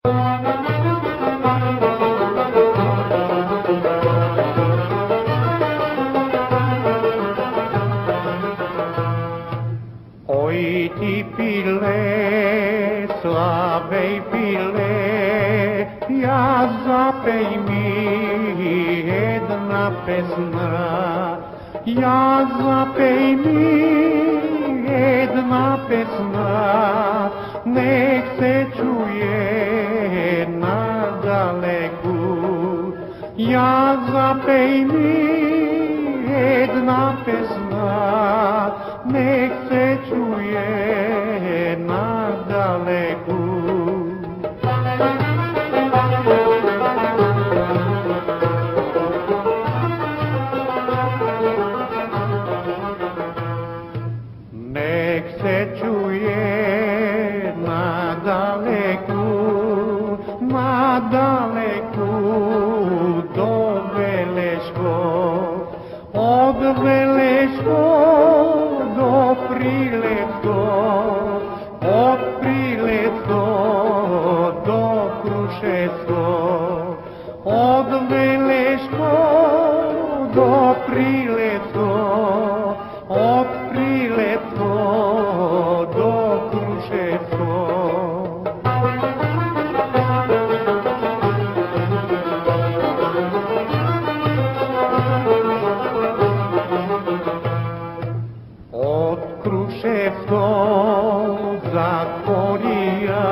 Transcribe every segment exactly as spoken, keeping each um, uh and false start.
Oi ti pile, slavej pile, ja zapej mi jedna pesna, ja zapej mi jedna pesna, nek se čuje na daleku, ja zapej mi jedna pesna, nek se čuje na daleku. Nek se čuje na daleku, na daleku do Veleško, od Veleško do Priletsko, od Priletsko do Kruševsko, od Veleško do Priletsko, od Priletsko do Kruševsko. Od Kruševsko Zatvorija,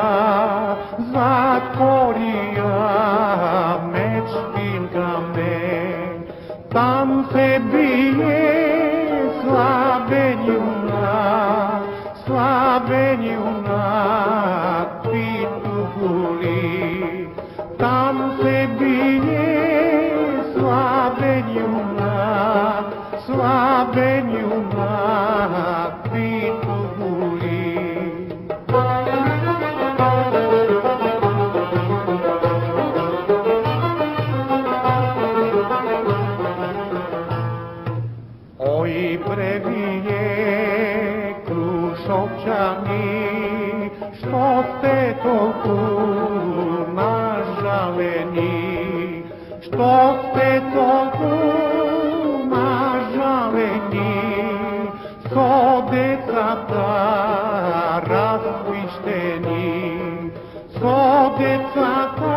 Zatvorija med špilkami, tam se bije Slavenjuna, Slavenjuna pituguli, tam se bije Slavenjuna, Slavenjuna pituguli. Oj previje Krušovčani, što ste toliko nažaleni, što ste toliko nažaleni, so decata rasvišteni, so decata